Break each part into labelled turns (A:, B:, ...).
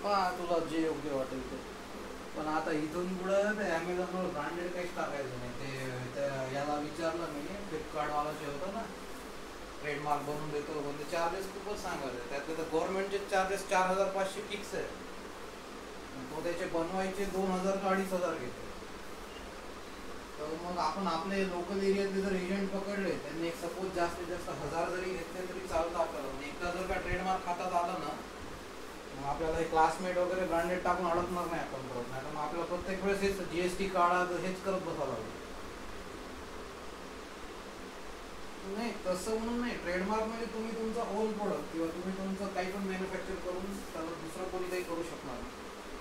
A: पहा तुला जे योग्य वाटेल ते. पण आता इथून पुढं ते ॲमेझॉनवर ब्रँडेड काहीच टाकायचं नाही. याला विचारलं मी, फ्लिपकार्टवाला जे होतं ना, ट्रेडमार्क बनवून देतो पण ते चार्जेस खूपच सांगायचे. त्यातले तर गव्हर्नमेंटचे चार्जेस 4,500 फिक्स आहे. तो त्याचे बनवायचे 2,000 का 2,500 घेतो. तर मग आपण आपले लोकल एरियातले जर एजंट पकडले, त्यांनी एक सपोज जास्तीत जास्त 1,000 जरी घेतले तरी चालतं आपल्याला. पण एकदा जर का ट्रेडमार्क हातात आलं ना, मग आपल्याला हे क्लासमेट वगैरे ब्रँडेड टाकून अडकणार नाही आपण परत. नाही तर मग आपल्याला प्रत्येक वेळेस हेच GST काढा तर हेच करत बसावं लागेल. नाही तसं म्हणून नाही. ट्रेडमार्क म्हणजे तुम्ही तुमचा ओन प्रोडक्ट किंवा तुम्ही तुमचं काही पण मॅन्युफॅक्चर करून त्याला दुसरं कोणी काही करू शकणार नाही.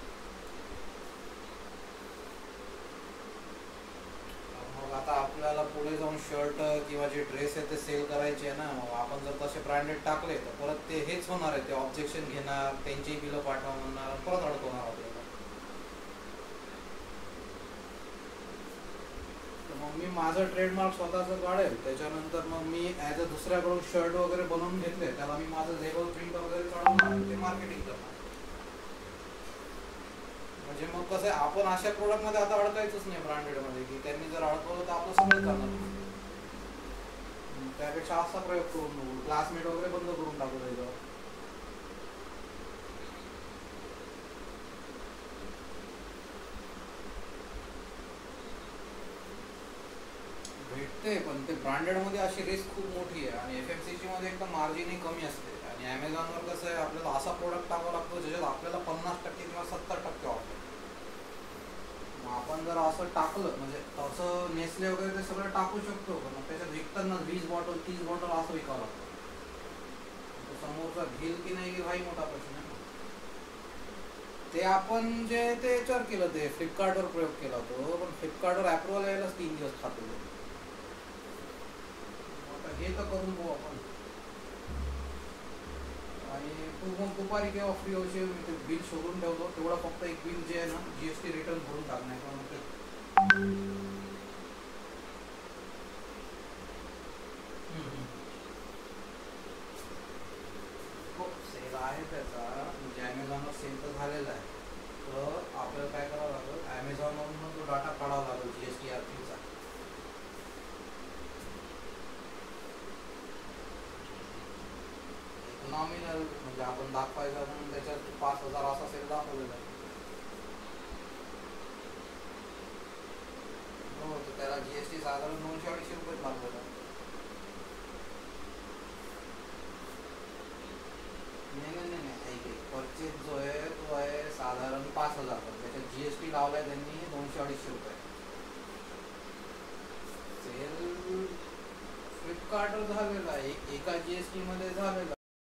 A: मग आता आपल्याला पुढे जाऊन शर्ट किंवा जे ड्रेस आहे ते सेल करायचे आहे ना, मग आपण जर तसे ब्रँडेड टाकले तर परत ते हेच होणार आहे. ते ऑब्जेक्शन घेणार, त्यांचीही बिलं पाठवा म्हणणार, परत अडकवणार आपल्याला. तर मग मी माझं ट्रेडमार्क स्वतःचं काढेल, त्याच्यानंतर मग मी ॲज अ दुसऱ्याकडून शर्ट वगैरे बनवून घेतले, त्याला मी माझं लेबल प्रिंट वगैरे चढवणार, ते मार्केटिंग करणार. म्हणजे मग कसं आहे, आपण अशा प्रोडक्टमध्ये आता अडकायचंच नाही ब्रँडेडमध्ये, की त्यांनी जर अडकवलं तर आपलं सगळं जाणार. त्यापेक्षा असा प्रयोग करून बघू, क्लासमेट वगैरे बंद करून टाकू त्याच्यावर. भेटते पण ते ब्रँडेडमध्ये अशी रिस्क खूप मोठी आहे. आणि FMCG मध्ये एकदम मार्जिनही कमी असते. आणि ॲमेझॉनवर कसं आहे, आपल्याला असा प्रोडक्ट टाकावा लागतो ज्याच्यात आपल्याला 50% किंवा 70% ऑफ आहे. मग आपण जर असं टाकलं, म्हणजे तसं नेसले वगैरे ते सगळं टाकू शकतो, पण मग त्याच्यात विकताना 20 बॉटल 30 बॉटल असं विकावं लागतं. समोरचा घेईल की नाही घेईल हाही मोठा प्रश्न आहे. ते आपण जे ते याच्यावर केलं, ते फ्लिपकार्टवर प्रयोग केला तो, पण फ्लिपकार्टवर अप्रुव्हल यायलाच 3 दिवस खातो. आता हे तर करून पाहू आपण. आणि तू मग दुपारी केव्हा फ्री होशील, मी ते बिल शोधून ठेवतो. तेवढं फक्त एक बिल जे आहे ना, GST रिटर्न भरून टाकण्याचं मग ते. हो सेल आहे त्याचा, म्हणजे ॲमेझॉनवर सेल तर झालेला आहे. तर आपल्याला काय करावं लागेल, ॲमेझॉनवरून तो डाटा काढावा लागेल GSTR3चा. नॉमिनल म्हणजे आपण दाखवायचा म्हणून त्याच्यात 5,000 असा सेल दाखवलेला आहे. हो, तर त्याला GST साधारण 200-250 रुपये लागलेला आहे. नाही नाही नाही नाही, ऐक ऐक, परचेज जो आहे तो आहे साधारण 5,000, पण त्याच्यात GST लावलाय त्यांनी 200-250 रुपये. सेल फ्लिपकार्टवर झालेला आहे, एका GST मध्ये झालेला